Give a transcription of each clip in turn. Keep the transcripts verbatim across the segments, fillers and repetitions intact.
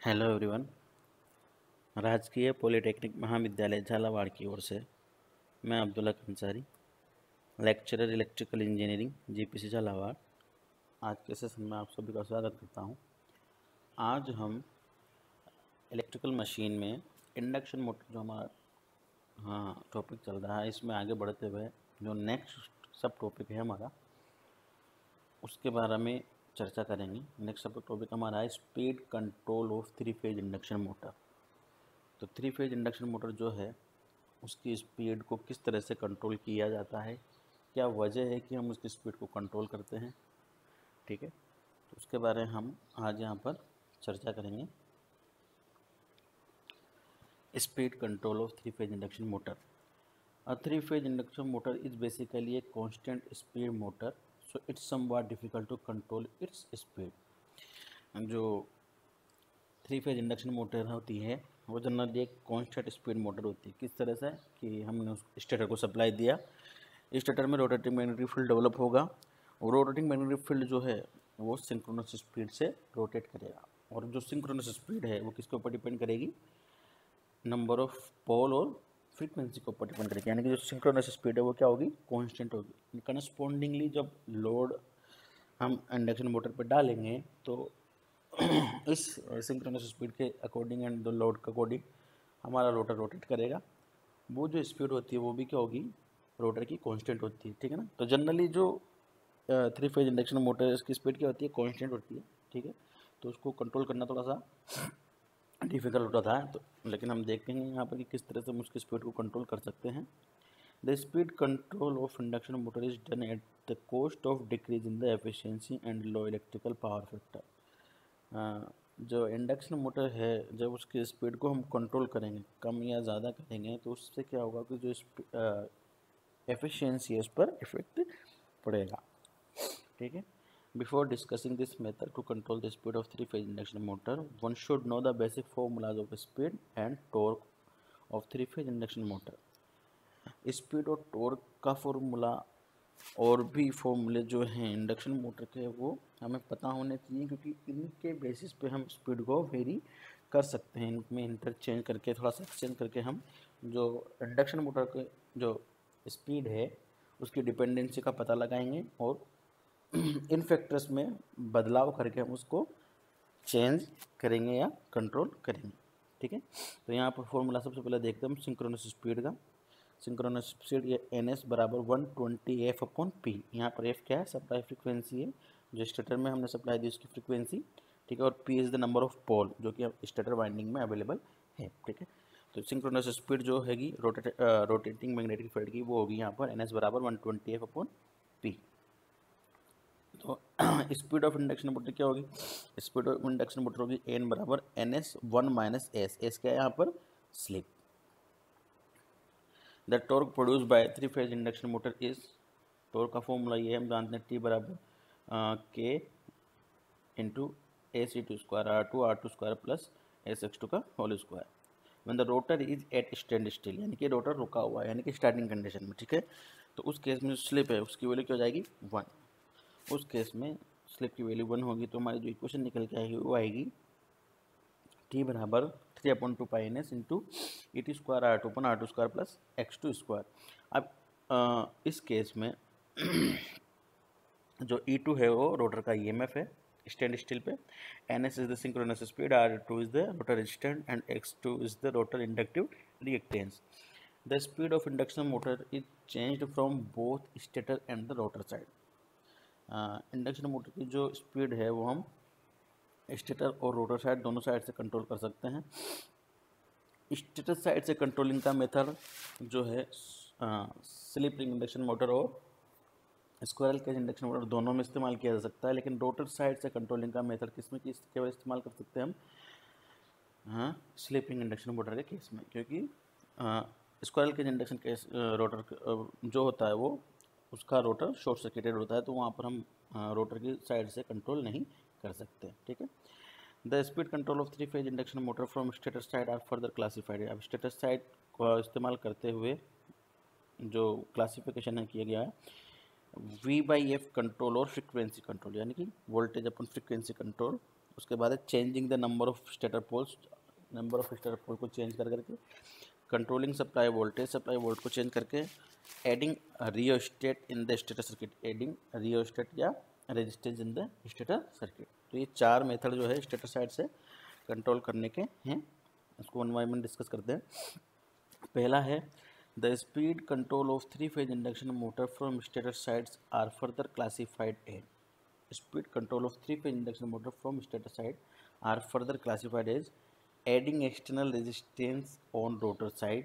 Hello everyone. राजकीय polytechnic महाविद्यालय झालावाड़ की ओर से मैं Abdullah Ansari, lecturer electrical engineering GPC Jhalawar, आज के सेशन में आप सभी का स्वागत करता हूं। आज हम इलेक्ट्रिकल मशीन में इंडक्शन मोटर जो हमारा हाँ टॉपिक चल रहा है, इसमें आगे बढ़ते हुए जो नेक्स्ट सब टॉपिक है हमारा, उसके बारे में चर्चा करेंगे। नेक्स्ट सब टॉपिक हमारा है speed control of three phase induction motor. तो थ्री फेज इंडक्शन मोटर जो है उसकी स्पीड को किस तरह से कंट्रोल किया जाता है, क्या वजह है कि हम उसकी स्पीड को कंट्रोल करते हैं, ठीक है। तो उसके बारे में हम आज यहाँ पर चर्चा करेंगे। Speed control of three phase induction motor. Uh three phase induction motor is basically a constant speed motor, so it's somewhat difficult to control its speed. जो थ्री फेज इंडक्शन मोटर होती है वो जनरली एक constant speed motor होती है। किस तरह से कि हमने उस स्टेटर को सप्लाई दिया, स्टेटर में रोटेटिंग मैग्नेटिक फील्ड डेवलप होगा और रोटेटिंग मैग्नेटिक फील्ड जो है वो सिंक्रोनस स्पीड से रोटेट करेगा। और जो सिंक्रोनस स्पीड है वो किसके ऊपर डिपेंड करेगी, नंबर ऑफ पोल और फ्रीक्वेंसी के ऊपर डिपेंड करेगी। यानी कि जो सिंक्रोनस स्पीड है वो क्या होगी, कांस्टेंट होगी। करस्पॉन्डिंगली जब लोड हम इंडक्शन मोटर पर डालेंगे तो इस सिंक्रोनस स्पीड के अकॉर्डिंग एंड द लोड के अकॉर्डिंग हमारा रोटर रोटेट करेगा। वो जो स्पीड होती है वो भी क्या होगी, रोटर की कांस्टेंट होती है, ठीक है ना। तो जनरली जो थ्री फेज इंडक्शन मोटर इसकी स्पीड क्या होती है, कांस्टेंट होती है, ठीक है। तो उसको कंट्रोल करना थोड़ा सा डिफिकल्ट होता था, तो लेकिन हम देखते हैं यहाँ पर कि किस तरह से हम उसकी स्पीड को कंट्रोल कर सकते हैं। The speed control of induction motor is done at the cost of decrease in the efficiency and low electrical power factor. जो इंडक्शन मोटर है जब उसकी स्पीड को हम कंट्रोल करेंगे, कम या ज़्यादा करेंगे, तो उससे क्या होगा कि जो एफिशिएंसी है उस पर इफेक्ट पड़ेगा, ठीक है। Before discussing this method to control the speed of three phase induction motor, one should know the basic formulas of speed and torque of three phase induction motor. Speed और torque का formula और भी फॉर्मूले जो हैं induction motor के वो हमें पता होने चाहिए, क्योंकि इनके बेसिस पे हम स्पीड को वेरी कर सकते हैं। इनमें इंटरचेंज करके, थोड़ा सा एक्सचेंज करके हम जो इंडक्शन मोटर के जो स्पीड है उसकी डिपेंडेंसी का पता लगाएंगे और इन फैक्टर्स में बदलाव करके हम उसको चेंज करेंगे या कंट्रोल करेंगे, ठीक है। तो यहाँ पर फॉर्मूला सबसे पहले देखते हैं हम सिंक्रोनस स्पीड का। सिंक्रोनस स्पीड ये एन एस बराबर one twenty F upon P. यहाँ पर एफ क्या है, सप्लाई फ्रीक्वेंसी है, जो स्टेटर में हमने सप्लाई दी उसकी फ्रीक्वेंसी, ठीक है। और P is the number of pole जो कि स्टेटर वाइंडिंग में अवेलेबल है, ठीक है। तो सिंक्रोनस स्पीड जो हैगी रोटेट रोटेटिंग मैग्नेटिक फील्ड की वो होगी यहाँ पर एन एस बराबर one twenty F upon P. तो स्पीड ऑफ इंडक्शन मोटर क्या होगी, स्पीड ऑफ इंडक्शन मोटर होगी एन बराबर N S one minus S. S क्या है यहाँ पर, slip. The torque produce by three phase induction motor is, torque का फॉर्मूला ये हम जानते हैं टी बराबर K into A C two square R two R two square plus S X to का whole square. When the rotor is at stand still, यानी कि rotor रुका हुआ है, यानी कि स्टार्टिंग कंडीशन में, ठीक है। तो उस केस में जो स्लिप है उसकी वैल्यू क्या हो जाएगी, वन। उस केस में स्लिप की वैल्यू वन होगी तो हमारी जो इक्वेशन निकल के आएगी वो आएगी टी बराबर three upon two pi N S into E T square R two upon R two square plus X two square. अब आ, इस केस में जो ई टू है वो रोटर का ई एम एफ है स्टैंड स्टिल पे, N S is the synchronous speed, R two is the rotor resistance and X two is the rotor inductive reactance. The speed of induction motor is changed from both stator and the rotor side. Induction motor की जो speed है वो हम stator और rotor side दोनों side से control कर सकते हैं। स्टेटर साइड से कंट्रोलिंग का मेथड जो है स्लिप रिंग इंडक्शन मोटर और स्क्वायरल केज इंडक्शन मोटर दोनों में इस्तेमाल किया जा सकता है, लेकिन रोटर साइड से कंट्रोलिंग का मेथड किस में किस केवल इस्तेमाल कर सकते हैं हम, हाँ, स्लिप रिंग इंडक्शन मोटर के केस में। क्योंकि squirrel cage induction case rotor जो होता है वो उसका रोटर शॉर्ट सर्किटेड होता है, तो वहाँ पर हम रोटर की साइड से कंट्रोल नहीं कर सकते, ठीक है। The speed control of three phase induction motor from stator side are further classified. अब स्टेटर साइड को इस्तेमाल करते हुए जो क्लासिफिकेशन है किया गया है, वी बाई एफ कंट्रोल और फ्रिक्वेंसी कंट्रोल, यानी कि वोल्टेज अपन फ्रिक्वेंसी कंट्रोल, उसके बाद है changing the number of stator poles, number of stator pole को चेंज कर करके, controlling supply voltage, supply volt को चेंज करके, adding rheostat in the stator circuit, adding rheostat या resistance in the stator circuit. तो ये चार मेथड जो है स्टेटर साइड से कंट्रोल करने के हैं, इसको वन बाय वन डिस्कस करते हैं। पहला है the speed control of three phase induction motor from stator sides are further classified as, speed control of three phase induction motor from stator side are further classified as adding external resistance on rotor side,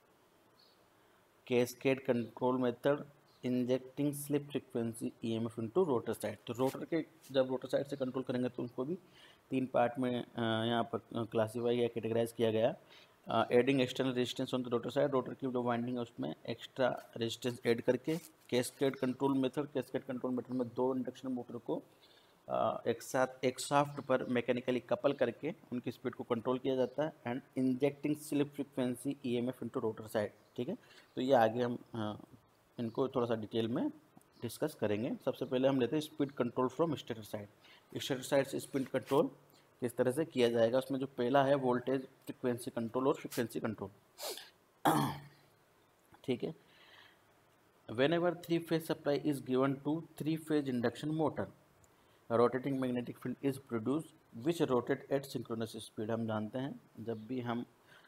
cascade control method, injecting slip frequency EMF into rotor side. तो rotor के जब rotor side से control करेंगे तो उसको भी तीन part में यहाँ पर क्लासीफाई या कैटेगराइज किया गया। Adding external resistance on the rotor side, rotor की जो वाइंडिंग है उसमें एक्स्ट्रा रेजिस्टेंस ऐड करके, cascade control method, cascade control method में दो इंडक्शन मोटर को एक साथ एक शाफ्ट पर मैकेनिकली कपल करके उनकी स्पीड को कंट्रोल किया जाता है, and injecting slip frequency EMF into rotor side. ठीक है, तो ये आगे हम आ, इनको थोड़ा सा डिटेल में डिस्कस करेंगे। सबसे पहले हम लेते हैं speed control from stator side. Stator side से स्पीड कंट्रोल किस तरह से किया जाएगा, उसमें जो पहला है वोल्टेज फ्रीक्वेंसी कंट्रोल और फ्रीक्वेंसी कंट्रोल। ठीक है, whenever three phase supply is given to three phase induction motor, rotating magnetic field is produce which rotate at synchronous speed. हम जानते हैं जब भी हम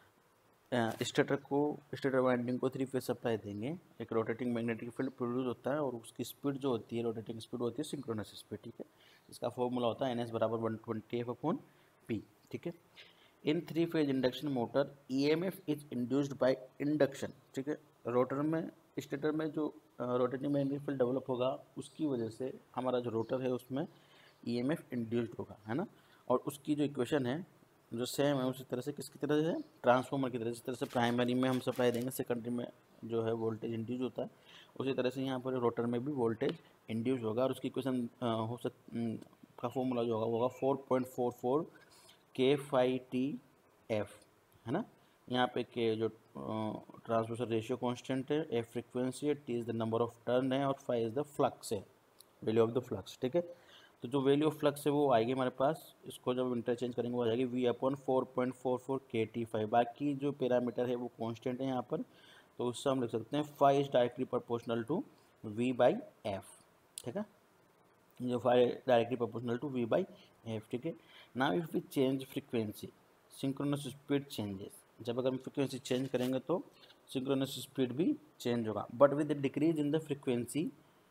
स्टेटर को स्टेटर वाइंडिंग को थ्री फेज सप्लाई देंगे, एक रोटेटिंग मैग्नेटिक फील्ड प्रोड्यूस होता है और उसकी स्पीड जो होती है, रोटेटिंग स्पीड होती है सिंक्रोनस स्पीड। ठीक है, इसका फॉर्मूला होता है एन एस बराबर one twenty F upon P. ठीक है, in three phase induction motor E M F is induced by induction. ठीक है, रोटर में स्टेटर में जो रोटेटिंग मैग्नेटिक फील्ड डेवलप होगा उसकी वजह से हमारा जो रोटर है उसमें ई एम एफ इंड्यूस्ड होगा, है ना। और उसकी जो इक्वेशन है जो सेम है उसी तरह से किसकी तरह से, ट्रांसफार्मर की तरह। जिस तरह से प्राइमरी में हम सप्लाई देंगे, सेकेंडरी में जो है वोल्टेज इंड्यूस होता है, उसी तरह से यहाँ पर रोटर में भी वोल्टेज इंड्यूस होगा। और उसकी इक्वेशन हो सक का फॉर्मूला जो होगा वो होगा four point four four K phi T F, है ना। यहाँ पे के जो ट्रांसड्यूसर रेशियो कांस्टेंट है, एफ फ्रीक्वेंसी है, T is the number of turn है और फाई इज़ द फ्लक्स है, वैल्यू ऑफ द फ्लक्स। ठीक है, तो जो वैल्यू ऑफ फ्लक्स है वो आएगी हमारे पास, इसको जब इंटरचेंज करेंगे वो आ जाएगी V upon four point four four K T phi. बाकी जो पैरामीटर है वो कांस्टेंट है यहाँ पर, तो उससे हम लिख सकते हैं phi is directly proportional to V by F. ठीक है, जो phi directly proportional to V by F. ठीक है, now if we change frequency synchronous speed changes. जब अगर हम फ्रीक्वेंसी चेंज करेंगे तो सिंक्रोनस स्पीड भी चेंज होगा, but with the decrease in the frequency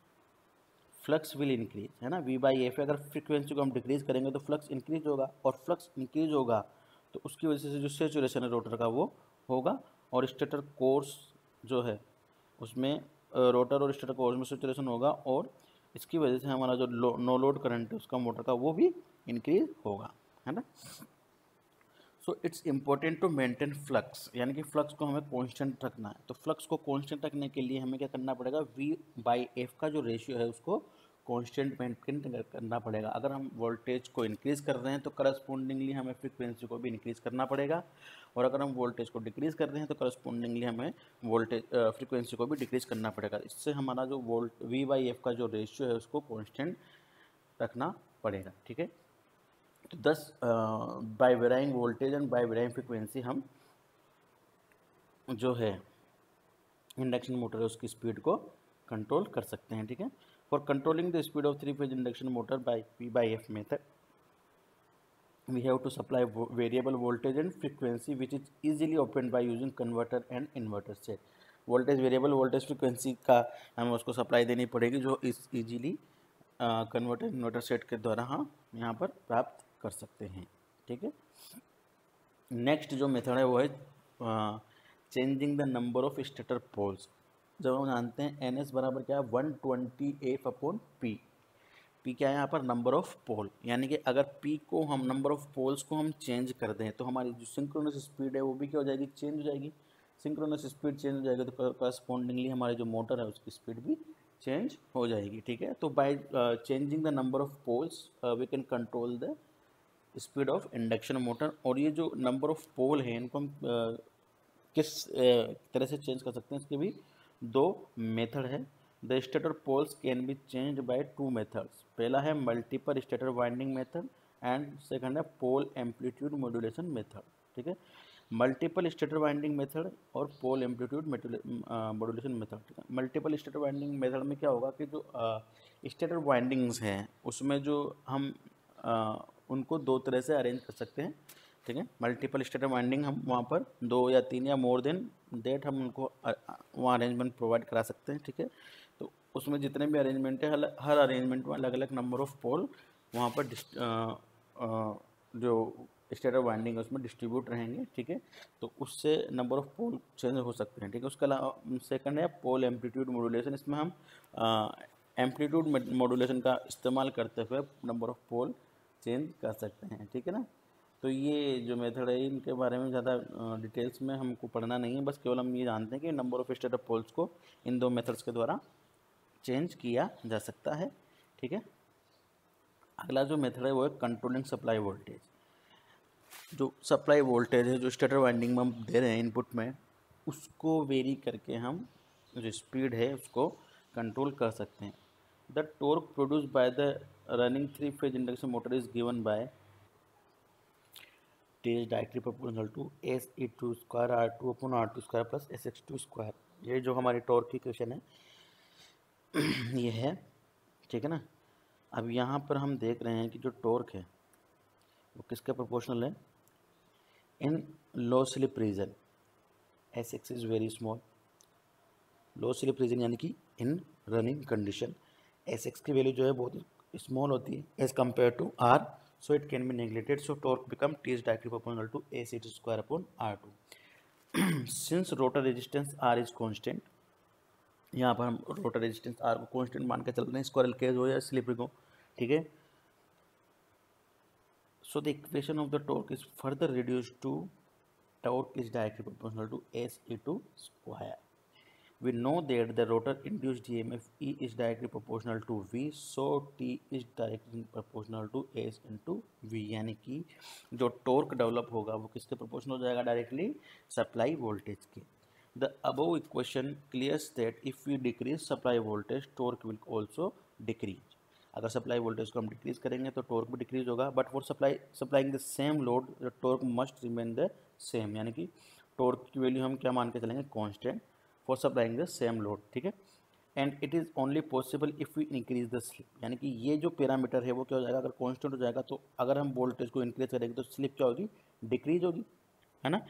flux will increase, है ना। वी बाई एफ, अगर फ्रीक्वेंसी को हम डिक्रीज करेंगे तो फ्लक्स इंक्रीज होगा, और फ्लक्स इंक्रीज होगा तो उसकी वजह से जो सैचुरेशन है रोटर का वो होगा, और स्टेटर कोर्स जो है उसमें रोटर और स्टेटर कोर्स में सैचुरेशन होगा, और इसकी वजह से हमारा जो लो, नो लोड करंट है उसका मोटर का वो भी इंक्रीज होगा, है ना। So it's important to maintain flux, यानी कि फ्लक्स को हमें कांस्टेंट रखना है। तो फ्लक्स को कांस्टेंट रखने के लिए हमें क्या करना पड़ेगा, वी बाई एफ का जो रेशियो है उसको कांस्टेंट मेंटेन करना पड़ेगा। अगर हम वोल्टेज को इंक्रीज कर रहे हैं तो करस्पॉन्डिंगली हमें फ्रीक्वेंसी को भी इंक्रीज करना पड़ेगा, और अगर हम वोल्टेज को डिक्रीज कर रहे हैं तो करस्पॉन्डिंगली हमें वोल्टेज फ्रीक्वेंसी को भी डिक्रीज करना पड़ेगा। इससे हमारा जो वोल्ट वी बाई एफ का जो रेशियो है उसको कॉन्स्टेंट रखना पड़ेगा। ठीक है, तो thus by varying voltage and by varying frequency हम जो है इंडक्शन मोटर है उसकी स्पीड को कंट्रोल कर सकते हैं। ठीक है, for controlling the speed of three phase induction motor by P by F method we have to supply variable voltage and frequency which is easily open by using converter and inverter set. Voltage variable voltage frequency का हमें उसको supply देनी पड़ेगी जो इस easily converter inverter set के द्वारा हम यहाँ पर प्राप्त कर सकते हैं। ठीक है, नेक्स्ट जो मेथड है वो है changing the number of stator poles. जब हम जानते हैं एन एस बराबर क्या है, one twenty F upon P. P क्या है यहाँ पर, नंबर ऑफ पोल, यानी कि अगर पी को हम नंबर ऑफ पोल्स को हम चेंज कर दें तो हमारी जो सिंक्रोनस स्पीड है वो भी क्या हो जाएगी, चेंज हो जाएगी। सिंक्रोनस स्पीड चेंज हो जाएगी तो करस्पॉन्डिंगली हमारी जो मोटर है उसकी स्पीड भी चेंज हो जाएगी। ठीक है, तो by changing the number of poles we can control the speed of induction motor. और ये जो नंबर ऑफ पोल है इनको हम uh, किस uh, तरह से चेंज कर सकते हैं, इसके भी दो मेथड है। The stator poles can be change by two methods. पहला है multiple stator winding method and second है पोल एम्पलीट्यूड मॉड्यूलेशन मेथड, ठीक है। मल्टीपल स्टेटर वाइंडिंग मेथड और पोल एम्पलीट्यूड मॉड्यूलेशन मेथड, ठीक है। मल्टीपल स्टेटर वाइंडिंग मेथड में क्या होगा कि जो स्टेटर वाइंडिंग्स हैं उसमें जो हम आ, उनको दो तरह से अरेंज कर सकते हैं, ठीक है। मल्टीपल स्टेटर वाइंडिंग हम वहाँ पर दो या तीन या मोर देन देट हम उनको वहाँ अरेंजमेंट प्रोवाइड करा सकते हैं, ठीक है। तो उसमें जितने भी अरेंजमेंट है हर अरेंजमेंट में अलग अलग नंबर ऑफ पोल वहाँ पर आ, आ, जो स्टेटर वाइंडिंग है उसमें डिस्ट्रीब्यूट रहेंगे, ठीक है। तो उससे नंबर ऑफ पोल चेंज हो सकते हैं, ठीक है। उसके अलावा सेकंड है पोल एम्पलीट्यूड मॉड्यूलेशन। इसमें हम एम्पलीट्यूड मॉड्यूलेशन का इस्तेमाल करते हुए नंबर ऑफ पोल चेंज कर सकते हैं, ठीक है ना। तो ये जो मेथड है इनके बारे में ज़्यादा डिटेल्स में हमको पढ़ना नहीं है, बस केवल हम ये जानते हैं कि नंबर ऑफ स्टेटर पोल्स को इन दो मेथड्स के द्वारा चेंज किया जा सकता है, ठीक है। अगला जो मेथड है वो है कंट्रोलिंग सप्लाई वोल्टेज। जो सप्लाई वोल्टेज है जो स्टेटर वाइंडिंग में हम दे रहे हैं इनपुट में, उसको वेरी करके हम जो स्पीड है उसको कंट्रोल कर सकते हैं। The torque produce by the running three phase induction motor is given by T is directly proportional to S E two square R two upon R two square plus S X two square। ये जो हमारी torque की equation है ये है, ठीक है ना। अब यहाँ पर हम देख रहे हैं कि जो टॉर्क है वो किसके प्रोपोर्शनल है, in low slip region S X is very small. Low slip region यानी कि in running condition S X की वैल्यू जो है बहुत स्मॉल होती है as compare to R, so it can be neglected, so torque become T is directly proportional to A C T square upon R two. since rotor resistance R is constant, यहाँ पर हम rotor resistance R को constant मान के चल रहे हैं, squirrel cage हो या स्लिप रिंग हो, ठीक है। So the equation of the torque is further reduced to torque is directly proportional to S E two square. We know that the rotor induced E M F E is directly proportional to V, so T is directly proportional to S into V। यानी कि जो torque develop होगा वो किसके proportional हो जाएगा, directly supply voltage के। The above equation clears that if we decrease supply voltage, torque will also decrease। अगर सप्लाई वोल्टेज को हम डिक्रीज करेंगे तो टॉर्क भी डिक्रीज होगा, but for supply supplying the same load the torque must remain the same. यानी कि torque की वैल्यू हम क्या मान के चलेंगे, constant for supplying the same load, ठीक है। And it is only possible if we increase the slip. यानी कि ये जो पैरामीटर है वो क्या हो जाएगा, अगर कांस्टेंट हो जाएगा तो अगर हम वोल्टेज को इंक्रीज करेंगे तो स्लिप क्या होगी, डिक्रीज होगी, है ना।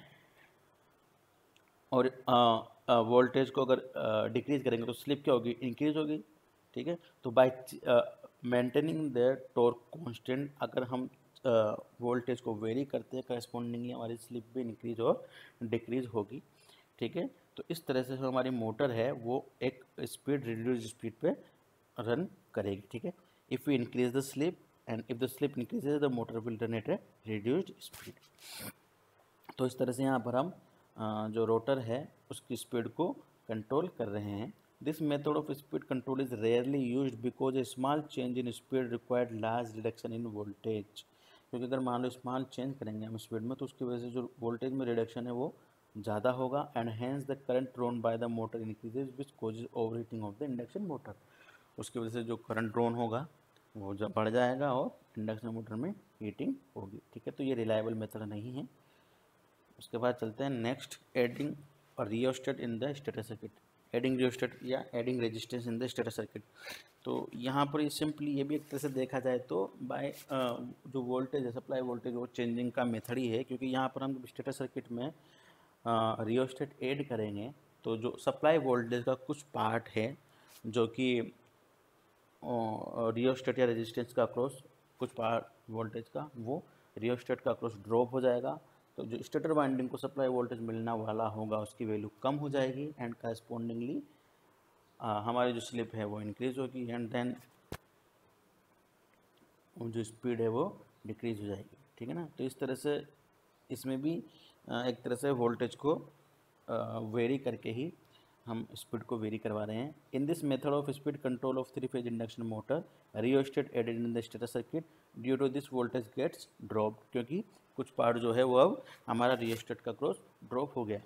और वोल्टेज को अगर डिक्रीज करेंगे तो स्लिप क्या होगी, इंक्रीज होगी, ठीक है। तो by maintaining the torque constant, अगर हम वोल्टेज uh, को वेरी करते हैं करस्पॉन्डिंगली हमारी स्लिप भी इंक्रीज और डिक्रीज होगी, ठीक है। तो इस तरह से जो हमारी मोटर है वो एक स्पीड रिड्यूस स्पीड पे रन करेगी, ठीक है। If we increase the slip and if the slip increases the motor will run at a reduced speed. तो इस तरह से यहाँ पर हम जो रोटर है उसकी स्पीड को कंट्रोल कर रहे हैं। This method of speed control is rarely used because a small change in speed required large reduction in voltage. क्योंकि अगर मान लो स्मॉल चेंज करेंगे हम स्पीड में तो उसकी वजह से जो वोल्टेज में रिडक्शन है वो ज़्यादा होगा, and hence the current drawn by the motor increases which causes over heating of the induction motor. उसकी वजह से जो करंट ड्रोन होगा वो जब बढ़ जाएगा और इंडक्शन मोटर में हीटिंग होगी, ठीक है। तो ये रिलायबल मेथड नहीं है। उसके बाद चलते हैं नेक्स्ट, एडिंग और rheostat in the stator circuit. Adding rheostat या adding resistance in the stator circuit. तो यहाँ पर सिंपली ये भी एक तरह से देखा जाए तो बाय जो वोल्टेज है सप्लाई वोल्टेज वो चेंजिंग का मेथड ही है, क्योंकि यहाँ पर हम जब स्टेटर सर्किट में रियोस्टेट ऐड करेंगे तो जो सप्लाई वोल्टेज का कुछ पार्ट है जो कि रियोस्टेट या रेजिस्टेंस का अक्रॉस कुछ पार्ट वोल्टेज का वो रियोस्टेट का अक्रॉस ड्रॉप हो जाएगा। तो जो स्टेटर वाइंडिंग को सप्लाई वोल्टेज मिलना वाला होगा उसकी वैल्यू कम हो जाएगी एंड करस्पॉन्डिंगली हमारी जो स्लिप है वो इंक्रीज होगी एंड देन जो स्पीड है वो डिक्रीज हो जाएगी, ठीक है ना। तो इस तरह से इसमें भी एक तरह से वोल्टेज को वेरी करके ही हम स्पीड को वेरी करवा रहे हैं। In this method of speed control of three phase induction motor rheostat added in the stator circuit due to this voltage gets drop, क्योंकि कुछ पार्ट जो है वो अब हमारा रियोस्टेट का क्रॉस ड्रॉप हो गया।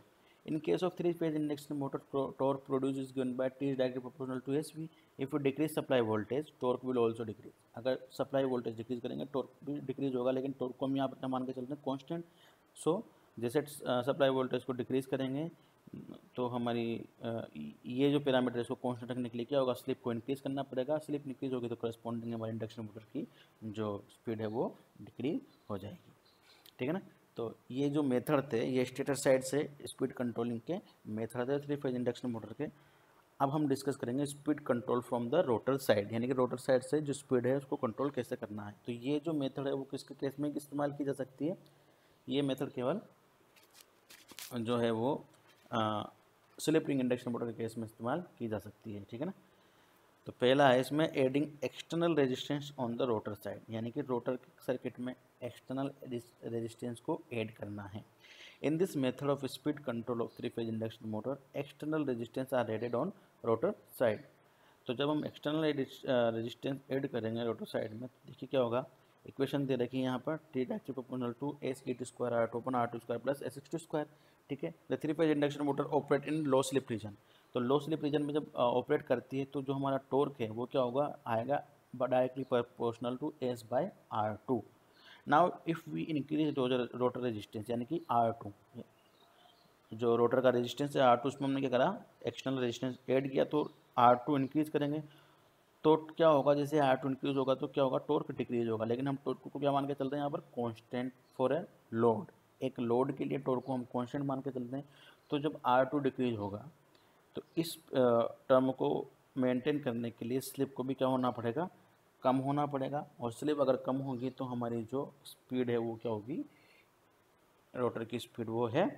In case of three-phase induction motor, torque produced is given by T is directly proportional to S V. If you decrease supply voltage, torque will also decrease. अगर supply voltage decrease करेंगे, torque भी decrease होगा, लेकिन torque को हम यहाँ पर क्या मान के चल रहे हैं, constant. So जैसे supply voltage को decrease करेंगे, तो हमारी ये जो पैरामीटर है इसको कांस्टेंट रखने के लिए क्या होगा, स्लिप को इंक्रीज करना पड़ेगा. स्लिप इंक्रीज होगी तो करस्पॉन्डिंग हमारी इंडक्शन मोटर की जो स्पीड है वो डिक्रीज हो जाएगी. ठीक है ना. तो ये जो मेथड थे ये स्टेटर साइड से स्पीड कंट्रोलिंग के मेथड थे थ्री फेज इंडक्शन मोटर के. अब हम डिस्कस करेंगे speed control from the rotor side, यानी कि रोटर साइड से जो स्पीड है उसको कंट्रोल कैसे करना है. तो ये जो मेथड है वो किसके केस में इस्तेमाल की जा सकती है, ये मेथड केवल जो है वो स्लिप रिंग इंडक्शन मोटर के केस में इस्तेमाल की जा सकती है. ठीक है ना. तो पहला है इसमें adding external resistance on the rotor side, यानी कि रोटर सर्किट में एक्सटर्नल रेजिस्टेंस को ऐड करना है. In this method of speed control of three phase induction motor external resistance are added on rotor side. तो जब हम एक्सटर्नल रेजिस्टेंस ऐड करेंगे रोटर साइड में, तो देखिए क्या होगा. इक्वेशन दे रखी है यहाँ पर, T directly proportional to S E two square R two upon R two square plus S X two square. ठीक है. The three phase induction motor operate in low slip region. तो लो स्लिप रीजन में जब operate uh, करती है तो जो हमारा टॉर्क है वो क्या होगा, आएगा directly proportional to S by R two. Now if we increase rotor resistance, यानी कि आर टू, जो रोटर का रेजिस्टेंस है आर टू, उसमें हमने क्या करा, एक्सटर्नल रेजिस्टेंस ऐड किया, तो आर टू इंक्रीज करेंगे. तो क्या होगा, जैसे आर टू इंक्रीज होगा तो क्या होगा, टॉर्क डिक्रीज होगा. लेकिन हम टॉर्क को क्या मान के चलते हैं यहाँ पर, कांस्टेंट फॉर ए लोड. एक लोड के लिए टॉर्क को हम कांस्टेंट मान के चलते हैं. तो जब आर टू डिक्रीज होगा तो इस टर्म को मेंटेन करने के लिए स्लिप को भी क्या होना पड़ेगा, कम होना पड़ेगा. और स्लिप अगर कम होगी तो हमारी जो स्पीड है वो क्या होगी, रोटर की स्पीड वो है,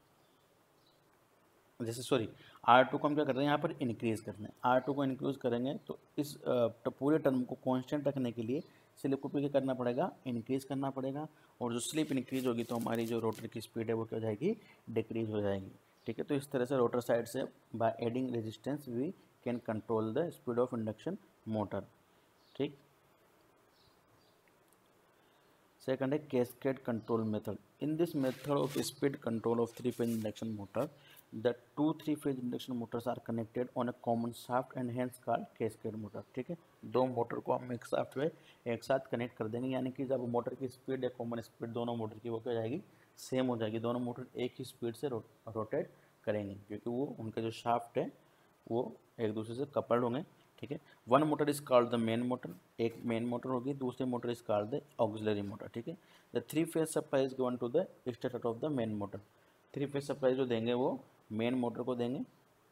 जैसे सॉरी आर टू को हम क्या कर रहे हैं यहाँ पर, इंक्रीज कर रहे हैं. आर टू को इंक्रीज करेंगे तो इस तो पूरे टर्म को कांस्टेंट रखने के लिए स्लिप को भी क्या करना पड़ेगा, इंक्रीज करना पड़ेगा. और जो स्लिप इंक्रीज होगी तो हमारी जो रोटर की स्पीड है वो क्या हो जाएगी, डिक्रीज हो जाएगी. ठीक है. तो इस तरह से रोटर साइड से by adding resistance we can control the speed of induction motor. ठीक. सेकंड है cascade control method. In this method of speed control of three phase induction motor, the two three phase induction motors are connected on a common shaft and hence called cascade motor. ठीक है. दो motor को हम एक shaft में एक साथ connect कर देंगे, यानी कि जब मोटर की स्पीड या कॉमन स्पीड दोनों मोटर की वो क्या हो जाएगी, सेम हो जाएगी. दोनों मोटर एक ही स्पीड से रो, रोटेट करेंगे, क्योंकि वो उनके जो शाफ्ट है वो एक दूसरे से कपल्ड होंगे. ठीक है. One motor is called the main motor, एक मेन मोटर होगी, दूसरी motor is called the auxiliary motor. ठीक है. The three phase supply is given to the stator of the main motor. Three phase supply जो देंगे वो main motor को देंगे.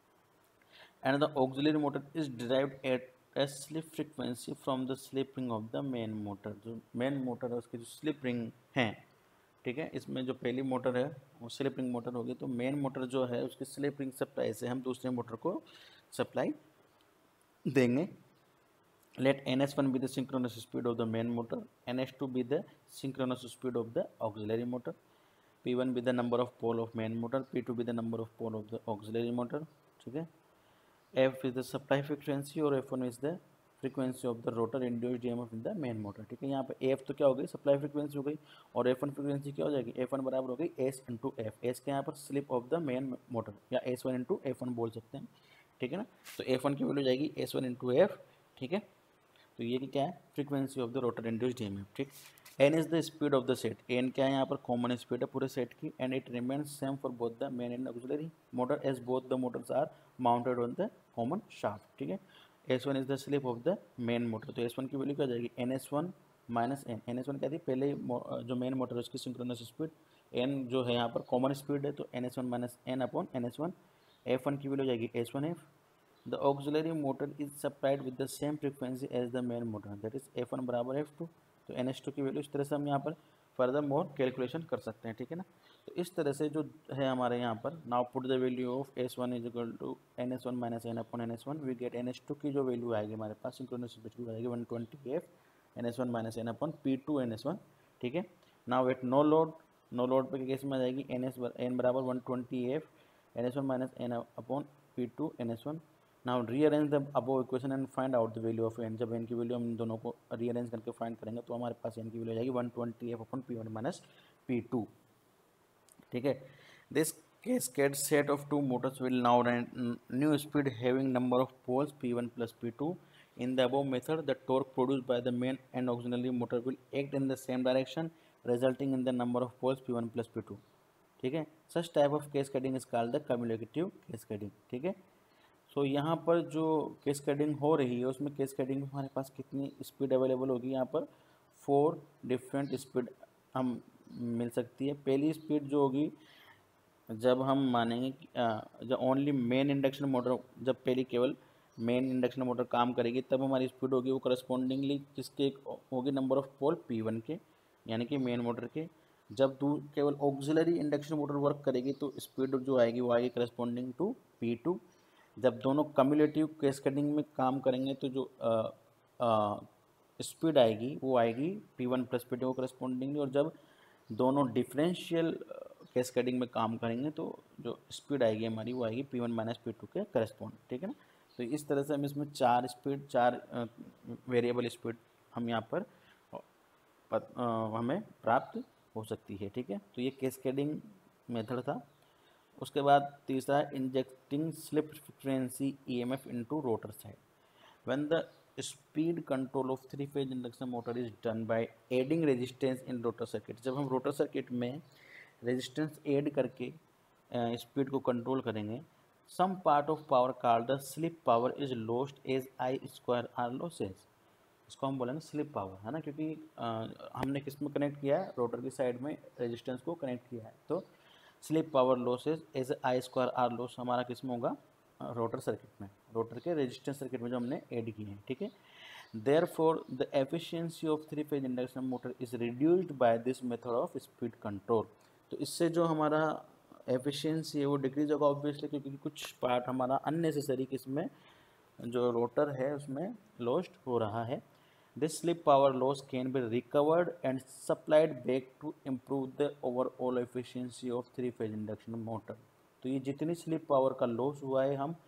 And the auxiliary motor is derived at a slip frequency from the slip ring of the main motor. जो main motor है उसकी जो slip ring है, ठीक है, इसमें जो पहली मोटर है वो स्लिप रिंग मोटर होगी. तो मेन मोटर जो है उसकी स्लिप रिंग सप्लाई से हम दूसरे मोटर को सप्लाई देंगे. Let N S one be the synchronous speed of the main motor, N S two be the synchronous speed of the auxiliary motor, P one be the number of pole of main motor, P two be the number of pole of the auxiliary motor. ठीक है. F is the supply frequency और F one is the frequency of the rotor induced EMF in the main motor. ठीक है. यहाँ पे F तो क्या हो गई, सप्लाई फ्रीक्वेंसी हो गई, और एफ वन फ्रीक्वेंसी क्या हो जाएगी, एफ वन बराबर हो गई एस इंटू एफ. एस के यहाँ पर slip of the main motor, या S one into F one बोल सकते हैं. ठीक है ना. तो एफ वन की वैल्यू जाएगी एस वन इंटू एफ. ठीक है. तो ये क्या है, frequency of the rotor induced EMF. ठीक. N is the speed of the set. N क्या है यहाँ पर, कॉमन स्पीड है पूरे सेट की. And it remains same for both the main and auxiliary motor as both the motors are mounted on the common shaft. ठीक है. S one is the slip of the main motor. तो S one की value क्या जाएगी, N S one minus N. N S one क्या थी, पहले जो मेन मोटर है उसकी सिंक्रोनस स्पीड. एन जो है यहाँ पर कॉमन स्पीड है, तो N S one minus N upon N S one. F one की वैल्यू जाएगी S one F. The auxiliary motor is supplied with the same frequency as the main motor, that is F one बराबर F two. तो N S two की value इस तरह से हम यहाँ पर फर्दर मोर कैलकुलेशन कर सकते हैं. ठीक है ना. तो इस तरह से जो है हमारे यहाँ पर, now put the value of S one is equal to N S one minus N upon N S one. We get N S two की जो वैल्यू आएगी हमारे पास सिंक्रोनस स्पीड की आएगी one twenty F N S one minus N upon P two N S one. ठीक है. Now at no load, no load पे case में आ जाएगी एन एस एन बराबर one twenty F N S one minus N upon P two N S one. Now rearrange the above equation and find out the value of N. जब N की value हम इन दोनों को rearrange करके find करेंगे तो हमारे पास एन की वैल्यू आ जाएगी one twenty F upon P one minus P two. ठीक है. This Cascade set of two motors will now run new speed having number of poles P one plus P two. In the above method, the torque produced by the main and auxiliary motor will act in the same direction, resulting in the number of poles P one plus P two. ठीक है, such type of cascading is called the cumulative cascading. ठीक है, सो so, यहाँ पर जो cascading हो रही है उसमें कैस्केडिंग में हमारे पास कितनी स्पीड अवेलेबल होगी, यहाँ पर फोर डिफरेंट स्पीड हम मिल सकती है. पहली स्पीड जो होगी जब हम मानेंगे कि जब ओनली मेन इंडक्शन मोटर, जब पहली केवल मेन इंडक्शन मोटर काम करेगी तब हमारी स्पीड होगी वो करस्पॉन्डिंगली किसके होगी, number of pole P one के, यानी कि मेन मोटर के. जब दूर केवल ऑक्सिलरी इंडक्शन मोटर वर्क करेगी तो स्पीड जो आएगी वो आएगी करस्पॉन्डिंग टू पी टू. जब दोनों कम्युलेटिव कैस्केडिंग में काम करेंगे तो जो स्पीड आएगी वो आएगी P one plus P two को करस्पॉन्डिंगली. और जब दोनों डिफरेंशियल कैस्केडिंग में काम करेंगे तो जो स्पीड आएगी हमारी वो आएगी P one minus P two के करस्पॉन्ड. ठीक है ना, तो इस तरह से हम इसमें चार स्पीड, चार वेरिएबल स्पीड हम यहाँ पर पत, आ, हमें प्राप्त हो सकती है. ठीक है, तो ये कैस्केडिंग मेथड था. उसके बाद तीसरा, injecting slip frequency EMF into rotor side. When the speed control of three phase induction motor is done by adding resistance in rotor circuit. जब हम रोटर सर्किट में रेजिस्टेंस ऐड करके स्पीड को control करेंगे, some part of power called the slip power is lost as I square R losses. इसको हम बोलेंगे slip power, है ना, क्योंकि आ, हमने किस में कनेक्ट किया है, रोटर की साइड में रेजिस्टेंस को कनेक्ट किया है. तो slip power losses as I square R loss हमारा किस में होगा, रोटर सर्किट में, रोटर के रेजिस्टेंस सर्किट में जो हमने ऐड किए हैं. ठीक है, therefore the efficiency of three phase induction motor is reduced by this method of speed control. तो इससे जो हमारा एफिशिएंसी है वो डिक्रीज होगा ऑब्वियसली, क्योंकि कुछ पार्ट हमारा अननेसेसरी किसमें जो रोटर है उसमें लॉस्ट हो रहा है. This slip power loss can be recovered and supplied back to improve the overall efficiency of three phase induction motor. तो ये जितनी स्लिप पावर का लॉस हुआ है हम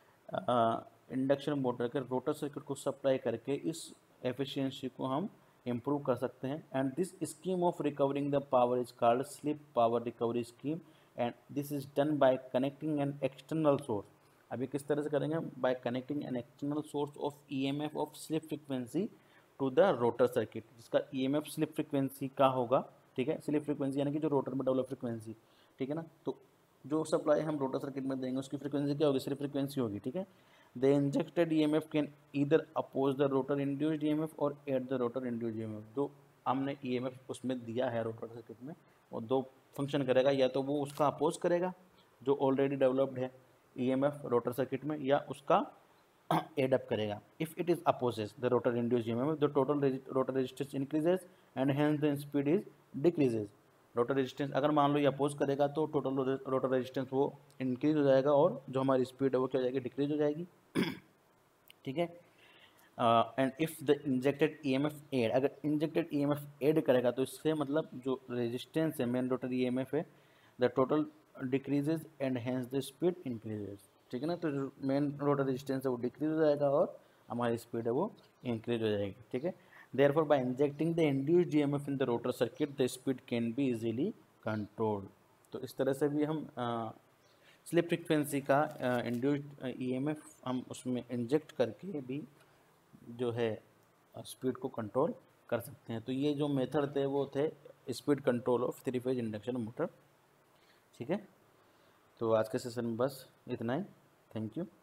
इंडक्शन मोटर के रोटर सर्किट को सप्लाई करके इस एफिशिएंसी को हम इम्प्रूव कर सकते हैं. And this scheme of recovering the power is called slip power recovery scheme and this is done by connecting an external source. अभी किस तरह से करेंगे, by connecting an external source of EMF of slip frequency to the rotor circuit, जिसका EMF slip frequency का होगा. ठीक है, स्लिप फ्रीक्वेंसी यानी कि जो रोटर में डेवलप फ्रीक्वेंसी. ठीक है ना, तो जो सप्लाई हम रोटर सर्किट में देंगे उसकी फ्रीक्वेंसी क्या होगी, स्लिप फ्रीक्वेंसी होगी. ठीक है, the injected EMF can either oppose the rotor induced EMF और aid the rotor induced EMF. जो हमने ईएमएफ उसमें दिया है रोटर सर्किट में वो दो फंक्शन करेगा, या तो वो उसका अपोज करेगा जो ऑलरेडी डेवलप्ड है ईएमएफ रोटर सर्किट में, या उसका एड अप करेगा. If it is opposes the rotor induced EMF the total rotor resistance increases and hence the speed is decreases. Rotor resistance अगर मान लो ये अपोज करेगा तो टोटल रोटर रेजिस्टेंस वो इंक्रीज हो जाएगा और जो हमारी स्पीड है वो क्या हो जाएगी, डिक्रीज हो जाएगी. ठीक है, and if the injected EMF aid, अगर इंजेक्टेड ईएमएफ एड करेगा तो इससे मतलब जो रेजिस्टेंस है मेन रोटर ईएमएफ है, the total decreases and hence the speed increases. ठीक है ना, तो जो मेन रोटर रेजिस्टेंस है वो डिक्रीज हो जाएगा और हमारी स्पीड है वो इंक्रीज हो जाएगी. ठीक है, therefore by injecting the induced E M F in the rotor circuit the speed can be easily controlled. तो इस तरह से भी हम स्लिप फ्रीक्वेंसी का इंड्यूस्ड ईएमएफ हम उसमें इंजेक्ट करके भी जो है स्पीड को कंट्रोल कर सकते हैं. तो ये जो मेथड थे वो थे speed control of three phase induction motor. ठीक है, तो आज के सेशन में बस इतना ही. Thank you.